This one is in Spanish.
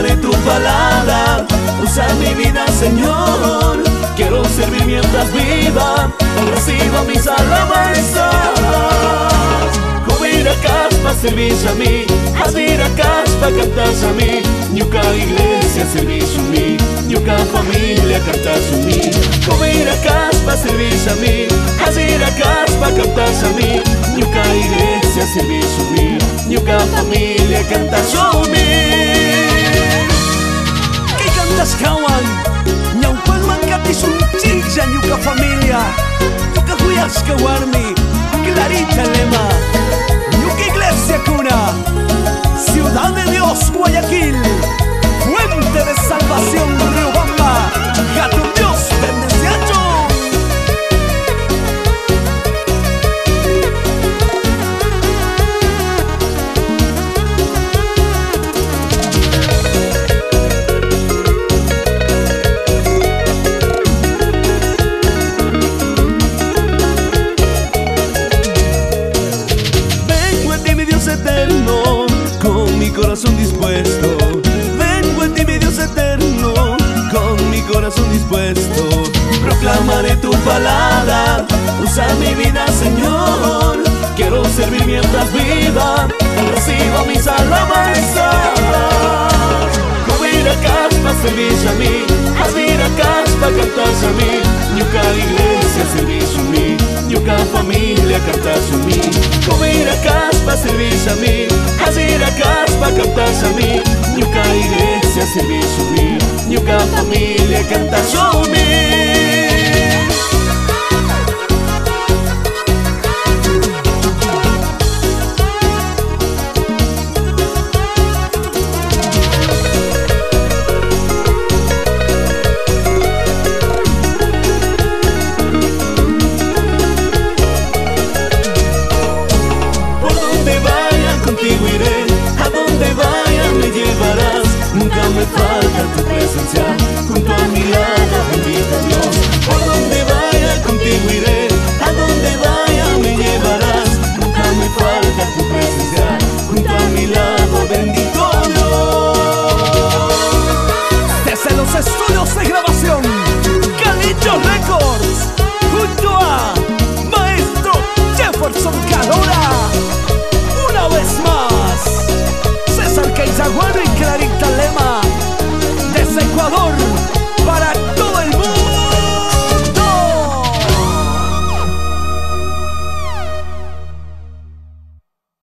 proclamaré tu palabra. Usa mi vida, Señor, quiero servir mientras viva. Reciba mis alabanzas. Kubiracas pa' servir a mí, Aziracas pa' cantar a mí. Ñuka iglesia servir a mí, Ñuka familia cantar a mí. Kubiracas pa' servir a mí, Aziracas pa' cantar a mí. Ñuka iglesia servir a mí, Ñuka familia cantar a mí. ¿Qué cantas kawan? Ñaupan mankatis un chilla Ñuka familia. Ñuka huyasca warmi, clarita lema. Ñuka iglesia cuna, Ciudad de Dios, Guayaquil, fuente de salvación, Riobamba, Gato Dios, bendeciacho. Eterno, con mi corazón dispuesto. Vengo en ti, mi Dios eterno, con mi corazón dispuesto. Proclamaré tu palabra. Usa mi vida, Señor, quiero servir mientras viva. Reciba mis alabanzas. Kubiracas pa' servir a mí, Aziracas pa' cantar a mí. Ñuka iglesia servir a mí, Ñuka familia cantar a mí. Kubiracas pa' servir a mí, Aziracas pa' cantar a mí. Ñuka iglesia servir a mí, Ñuka familia cantar a mí. Contigo iré, a donde vaya me llevarás. Nunca me falta tu presencia, junto a